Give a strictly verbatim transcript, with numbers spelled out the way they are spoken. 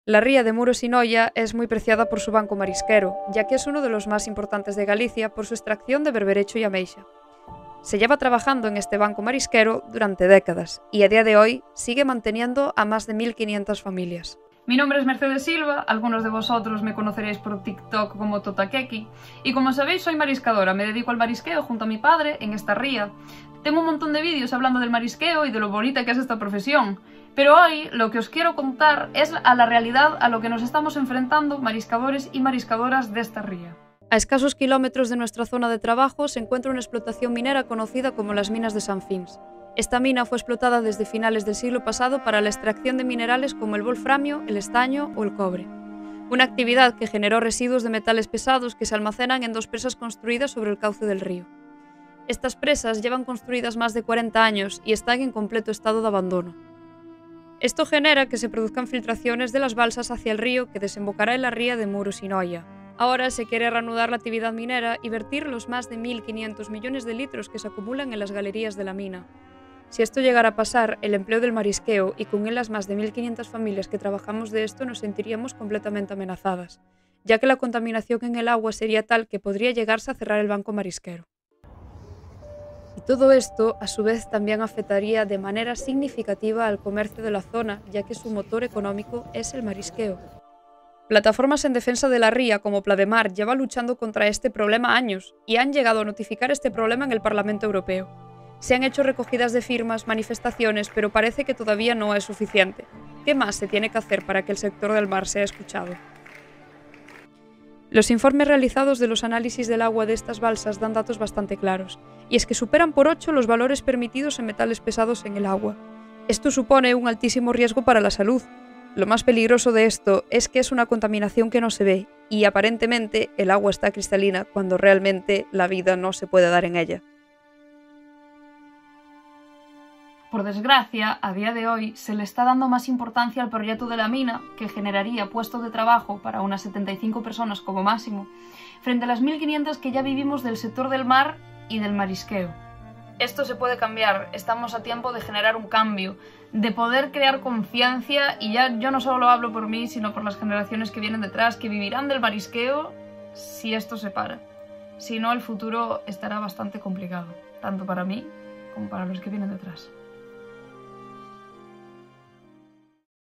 La ría de Muros y Noia es muy preciada por su banco marisquero, ya que es uno de los más importantes de Galicia por su extracción de berberecho y ameixa. Se lleva trabajando en este banco marisquero durante décadas y a día de hoy sigue manteniendo a más de mil quinientas familias. Mi nombre es Mercedes Silva, algunos de vosotros me conoceréis por TikTok como Totakeki, y como sabéis soy mariscadora, me dedico al marisqueo junto a mi padre en esta ría. Tengo un montón de vídeos hablando del marisqueo y de lo bonita que es esta profesión, pero hoy lo que os quiero contar es a la realidad a lo que nos estamos enfrentando mariscadores y mariscadoras de esta ría. A escasos kilómetros de nuestra zona de trabajo se encuentra una explotación minera conocida como las minas de San Fins. Esta mina fue explotada desde finales del siglo pasado para la extracción de minerales como el wolframio, el estaño o el cobre. Una actividad que generó residuos de metales pesados que se almacenan en dos presas construidas sobre el cauce del río. Estas presas llevan construidas más de cuarenta años y están en completo estado de abandono. Esto genera que se produzcan filtraciones de las balsas hacia el río que desembocará en la ría de Muros y Noia. Ahora se quiere reanudar la actividad minera y vertir los más de mil quinientos millones de litros que se acumulan en las galerías de la mina. Si esto llegara a pasar, el empleo del marisqueo y con él las más de mil quinientas familias que trabajamos de esto nos sentiríamos completamente amenazadas, ya que la contaminación en el agua sería tal que podría llegarse a cerrar el banco marisquero. Y todo esto, a su vez, también afectaría de manera significativa al comercio de la zona, ya que su motor económico es el marisqueo. Plataformas en defensa de la ría como Plademar lleva luchando contra este problema años y han llegado a notificar este problema en el Parlamento Europeo. Se han hecho recogidas de firmas, manifestaciones, pero parece que todavía no es suficiente. ¿Qué más se tiene que hacer para que el sector del mar sea escuchado? Los informes realizados de los análisis del agua de estas balsas dan datos bastante claros, y es que superan por ocho los valores permitidos en metales pesados en el agua. Esto supone un altísimo riesgo para la salud. Lo más peligroso de esto es que es una contaminación que no se ve, y aparentemente el agua está cristalina cuando realmente la vida no se puede dar en ella. Por desgracia, a día de hoy se le está dando más importancia al proyecto de la mina, que generaría puestos de trabajo para unas setenta y cinco personas como máximo, frente a las mil quinientas que ya vivimos del sector del mar y del marisqueo. Esto se puede cambiar, estamos a tiempo de generar un cambio, de poder crear confianza, y ya yo no solo lo hablo por mí, sino por las generaciones que vienen detrás, que vivirán del marisqueo si esto se para. Si no, el futuro estará bastante complicado, tanto para mí como para los que vienen detrás.